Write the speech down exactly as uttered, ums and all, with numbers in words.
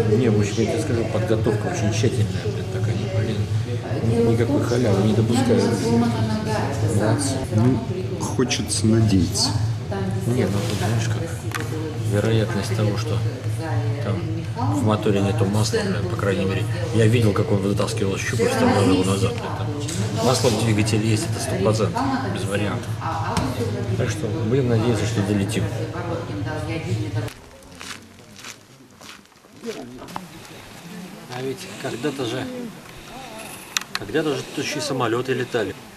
Не, в общем, я тебе скажу, подготовка очень тщательная, блин, такая, блин, никакой халявы не допускают. Молодцы. Ну, хочется надеяться. Не, ну тут, знаешь, как вероятность того, что там в моторе нету масла, по крайней мере, я видел, как он вытаскивал щуп и вставлял его назад. Это масло в двигателе есть, это сто процентов, без вариантов. Так что будем надеяться, что долетим. А ведь когда-то же, когда-то же тут еще и самолеты летали.